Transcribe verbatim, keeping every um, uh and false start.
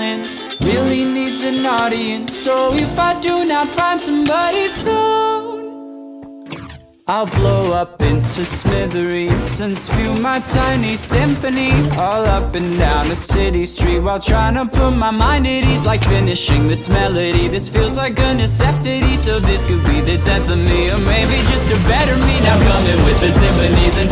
talent really needs an audience. So if I do not find somebody soon, I'll blow up into smithereens and spew my tiny symphony all up and down a city street, while trying to put my mind at ease. Like finishing this melody, this feels like a necessity. So this could be the death of me, or maybe just a better me. Now coming with the timpanis and